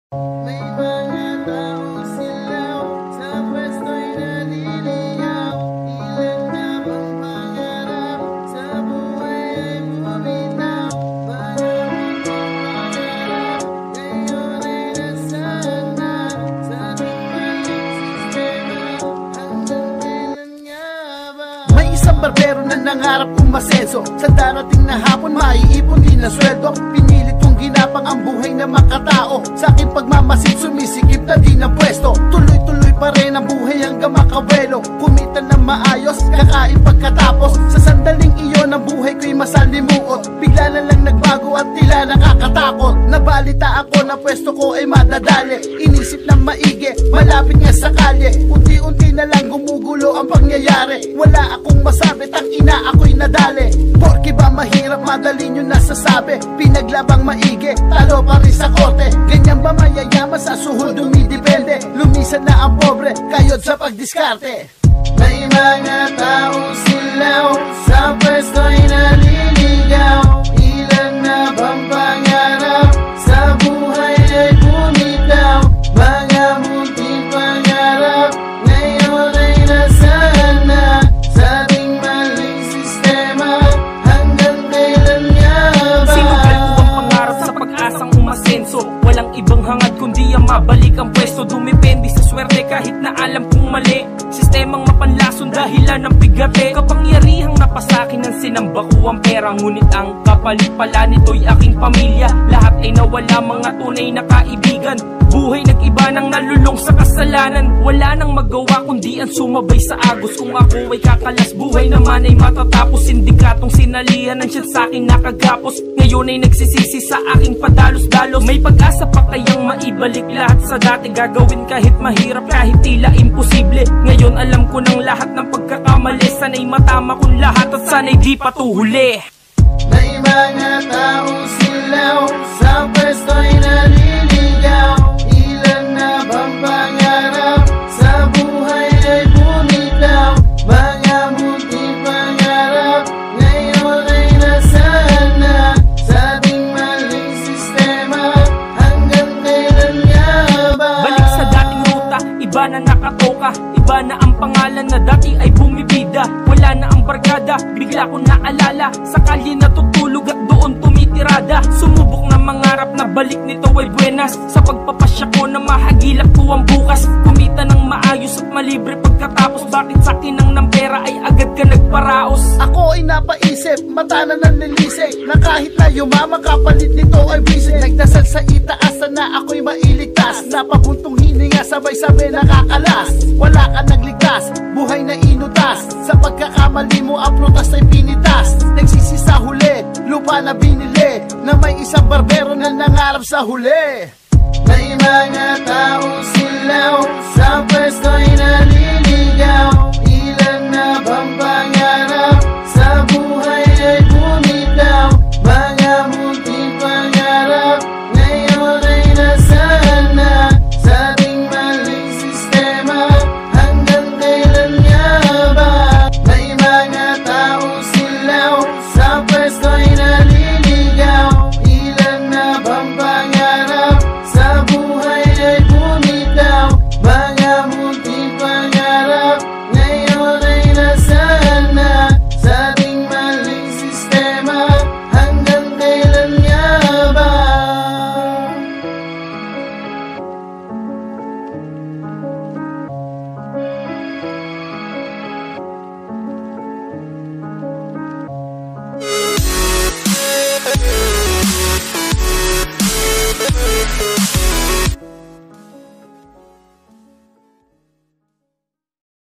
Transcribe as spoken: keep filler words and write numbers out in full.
May mga taong silaw sa pwesto'y naliligaw. Ilan na bang pangarap sa buhay ay bumitaw. Maraming pangarap ngayon ay nasaan na. Sa ating maling sistema, hanggang kailan nga ba? May isang barbero na nangarap umasenso. Sa darating na hapon maiipon din ang sweldo. Pinilit kong ginapang ang buhay na makatao. Sa aking pagmamasid sumisikip na din ang pwesto. Tuloy-tuloy pa rin ang buhay hanggang makawelo. Kumita na maayos, kakain pagkatapos. Sa sandaling iyon ang buhay ko'y masalimuot. Bigla na lang nagbago at tila nakakatakot. Nabalita ako na pwesto ko ay madadali. Inisip ng maigi, malapit nga sa kalye. Unti-unti na lang gumugulo ang pangyayari. Wala akong masabi, tang ina ako'y nadali. Porke ba mahirap, madali nyo nasasabi. Pinaglabang maigi, talo pa rin sa korte. Ganyan ba mayayaman, sa suhol dumidepende. Lumisan na ang pobre, kayod sa pagdiskarte. May mga taong silaw sa pwesto'y naliligaw. Ilan na bang pangarap sa buhay ay bumitaw. Mga munting pangarap ngayon ay nasaan na. Sa ating maling sistema, hanggang kailan nga ba? Sinugal ko ang pangarap sa pag-asang umasenso. Walang ibang hangad kundi ang mabalik ang pwesto. Dumipende sa swerte kahit na alam kong mali. Sistemang mapanlason dahilan ng bigate. Kapangyarihang napasakin ng sinamba ko ang pera. Ngunit ang kapalit pala nito'y aking pamilya. Lahat ay nawala, mga tunay na kaibigan. Buhay nag-iba nang nalulong sa kasalanan. Wala nang magawa kundi ang sumabay sa agos. Kung ako ay kakalas, buhay naman ay matatapos. Sindikatong sinalihan ang siyan sa'kin nakagapos. Ngayon ay nagsisisi sa aking padalos-dalos. May pag-asa pa kayang maibalik lahat sa dati. Gagawin kahit mahirap, kahit tila imposible. Ngayon alam ko ng lahat ng pagkakamali. Sana'y matama kong lahat at sana'y di patuhuli. May mga taong silaw sa pwesto'y naliligaw. Ilan na bang pangarap sa buhay ay bumitaw. Mga munting pangarap ngayon ay nasaan na. Sa ating maling sistema, hanggang kailan nga ba? Balik sa dating ruta, iba na nakatoka. Iba na ang pangalan na dati ay bumibida. Wala na ang barkada, bigla ko naalala. Sa kalye natutulog at doon tumitirada. Sumubok na mangarap na balik nito ay buenas. Sa pagpapasya ko na mahagilap ko ang bukas. Kumita ng maayos at malibre pagkatapos. Bakit sa'kin ang ng pera ay agad ka nagparaos? Ako ay napaisip, mata na nanlilisik, na kahit na yumama kapalit nito ay busy. Nagdasal sa itaas na ako'y mailigtas. Napabuntong hininga sabay-sabay nakakalas. Wala ka nagligtas, buhay na inutas. Sa pagkakamali mo ang prutas ay pinitas. Nagsisi sa huli, lupa na binili, na may isang barbero na nangarap sa huli. May mga taong silaw sa pwesto'y naliligaw. Ilan na bang